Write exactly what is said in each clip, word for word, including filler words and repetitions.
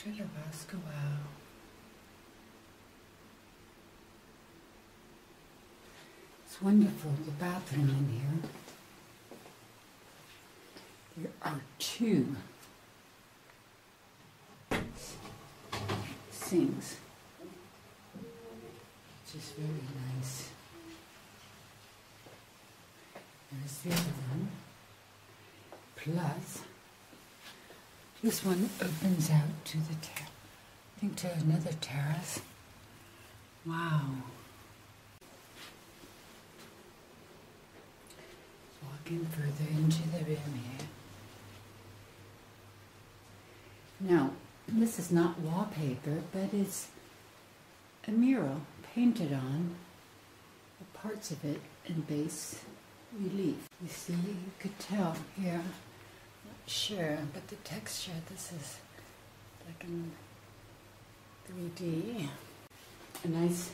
Portrait of Oscar Wilde. It's wonderful, the bathroom in here. There are two sinks, which is very nice. There's the other one. Plus, this one opens out to the ter- I think to another terrace. Wow. Walking further into the room here. Now, this is not wallpaper, but it's a mural painted on the parts of it in bas relief. You see, you could tell here, not sure, but the texture, this is like in three D. A nice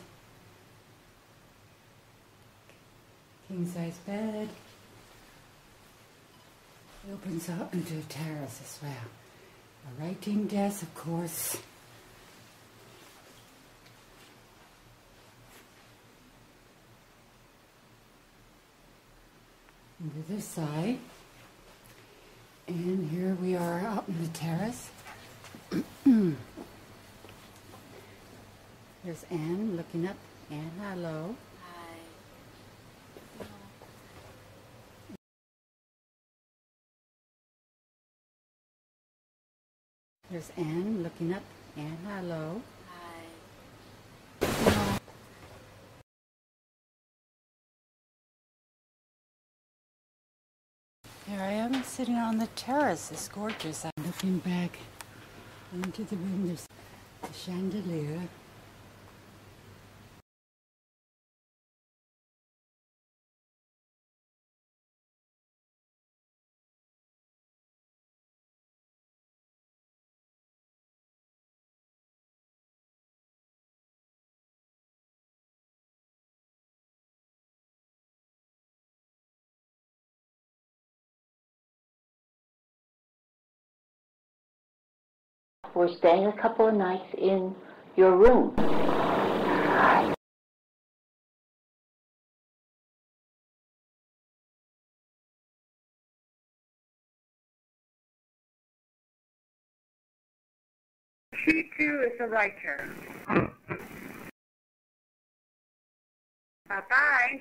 king-size bed. It opens out into a terrace as well. A writing desk, of course. And to this side. And here we are out in the terrace. There's Anne looking up. Anne, hello. There's Anne looking up. Anne, hello. Hi. Here I am sitting on the terrace. It's gorgeous. I'm looking back into the room. There's the chandelier. We're staying a couple of nights in your room. She too is a writer. Bye-bye.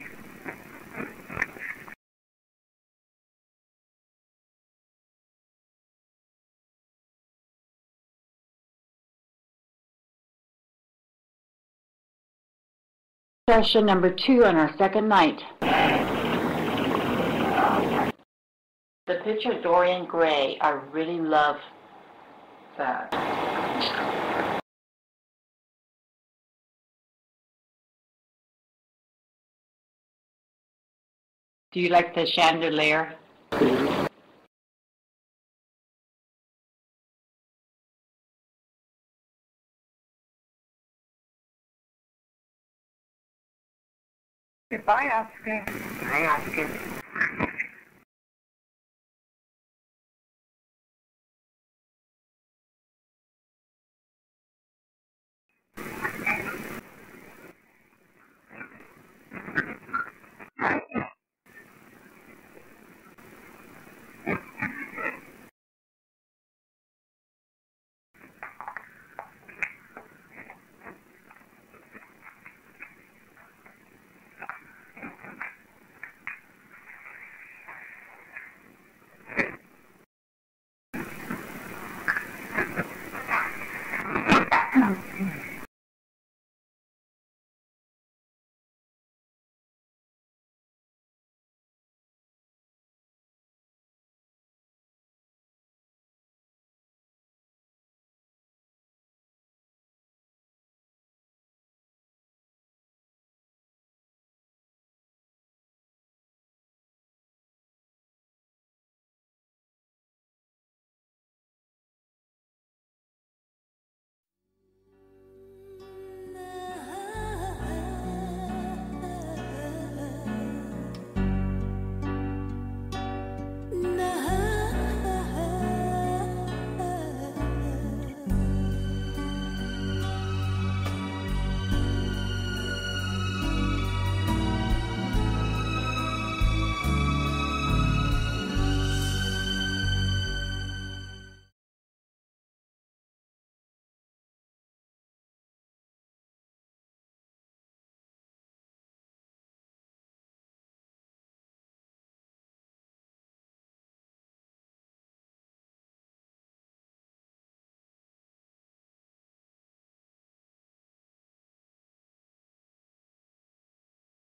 Session number two on our second night. The picture Dorian Gray, I really love that. Do you like the chandelier? Goodbye, Oscar. Hi, Oscar.